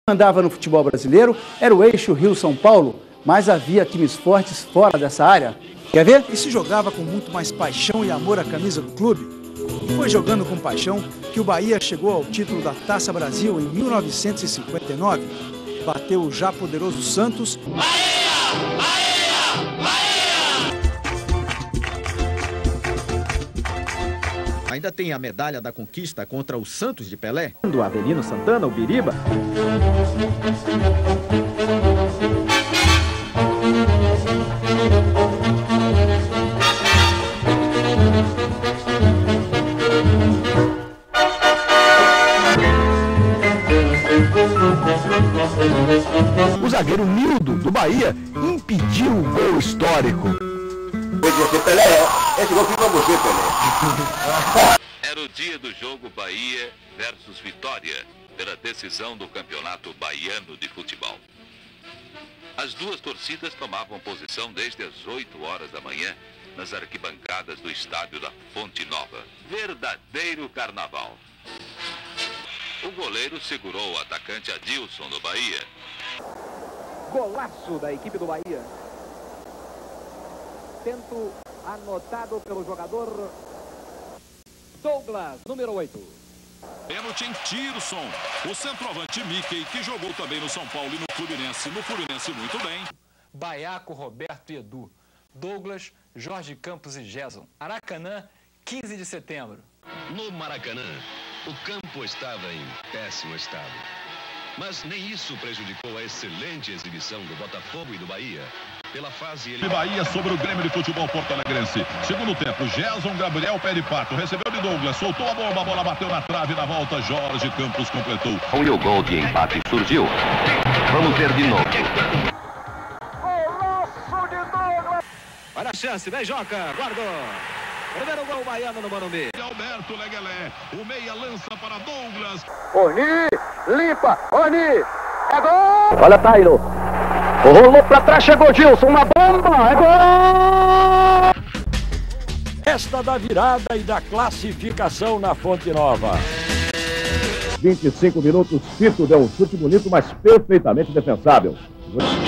Andava no futebol brasileiro era o eixo Rio-São Paulo, mas havia times fortes fora dessa área. Quer ver? E se jogava com muito mais paixão e amor à camisa do clube. E foi jogando com paixão que o Bahia chegou ao título da Taça Brasil em 1959. Bateu o já poderoso Santos. Bahia! Bahia! Bahia! Ainda tem a medalha da conquista contra o Santos de Pelé, do Avelino Santana, o Biriba. O zagueiro Nildo, do Bahia, impediu o gol histórico. Podia ser Pelé, esse gol foi pra você, Pelé. Era o dia do jogo Bahia versus Vitória, pela decisão do Campeonato Baiano de Futebol. As duas torcidas tomavam posição desde as 8 horas da manhã nas arquibancadas do estádio da Fonte Nova. Verdadeiro carnaval. O goleiro segurou o atacante Adilson do Bahia. Golaço da equipe do Bahia. Tento anotado pelo jogador Douglas, número 8. Pênalti em Tirson, o centroavante Mickey, que jogou também no São Paulo e no Fluminense. No Fluminense muito bem. Baiaco, Roberto e Edu. Douglas, Jorge Campos e Gerson. Maracanã, 15 de setembro. No Maracanã, o campo estava em péssimo estado. Mas nem isso prejudicou a excelente exibição do Botafogo e do Bahia. Pela fase ele... Bahia sobre o Grêmio de Futebol Porto-Alegrense. Segundo tempo, Gerson Gabriel pé de pato. Recebeu de Douglas, soltou a bola bateu na trave. Na volta, Jorge Campos completou. E o gol de empate surgiu. Vamos ver de novo. Golaço de Douglas! Olha a chance, vem Joca, guardou. Primeiro gol baiano no Morumbi. Alberto Leguelé, o meia lança para Douglas. Oni, limpa, Oni, é gol! Olha Tairo, rolou pra trás, chegou Gilson, uma bomba, é gol! Esta da virada e da classificação na Fonte Nova. 25 minutos, Fito deu um chute bonito, mas perfeitamente defensável.